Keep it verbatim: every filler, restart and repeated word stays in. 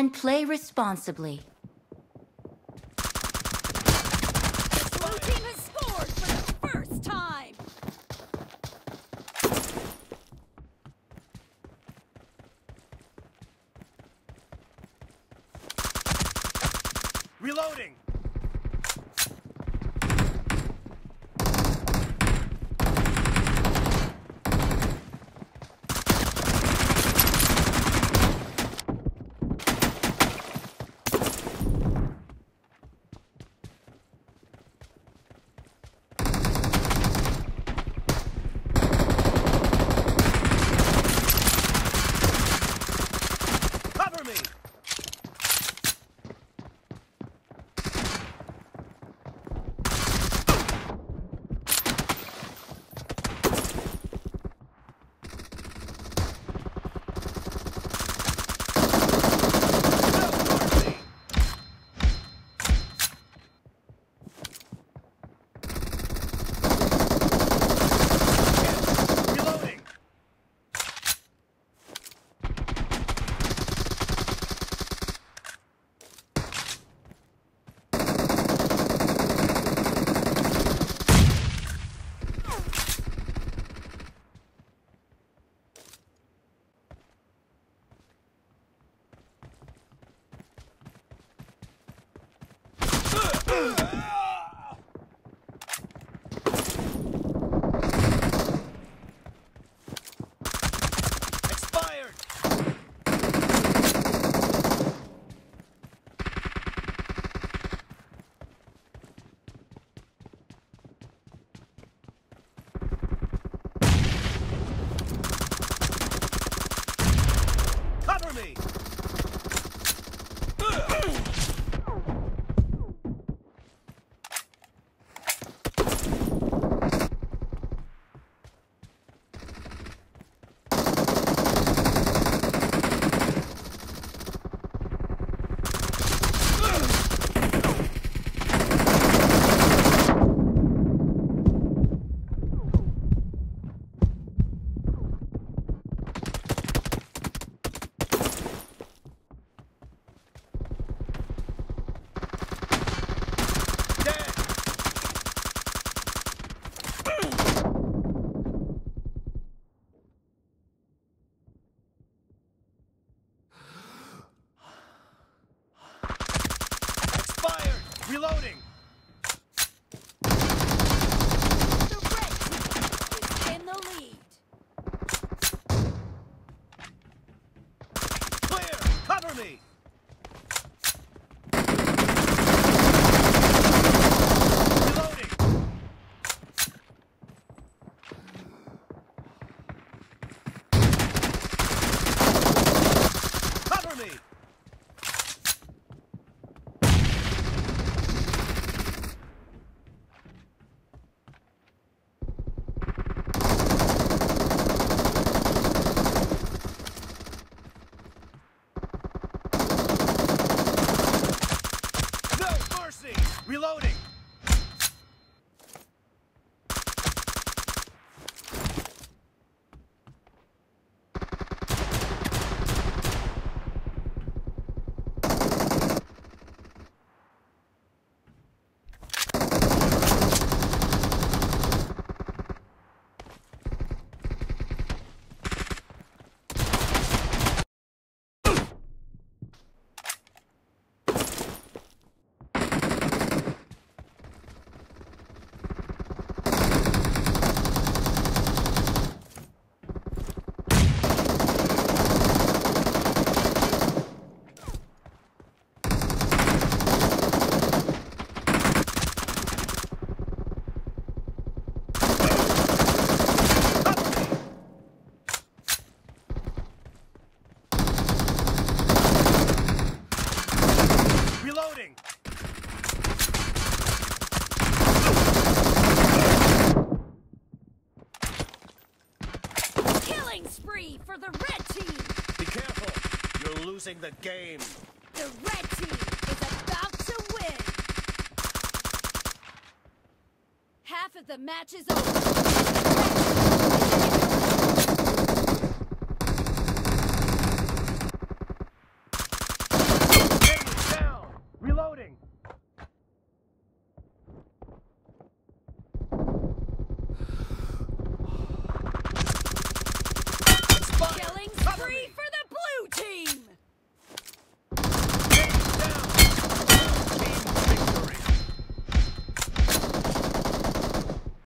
and play responsibly. The blue team has scored for the first time! Reloading! Reloading! The red team is in the lead. Clear! Cover me! Reloading! Cover me! Reloading! Reloading! Killing spree for the red team! Be careful! You're losing the game! The red team is about to win! Half of the match is over.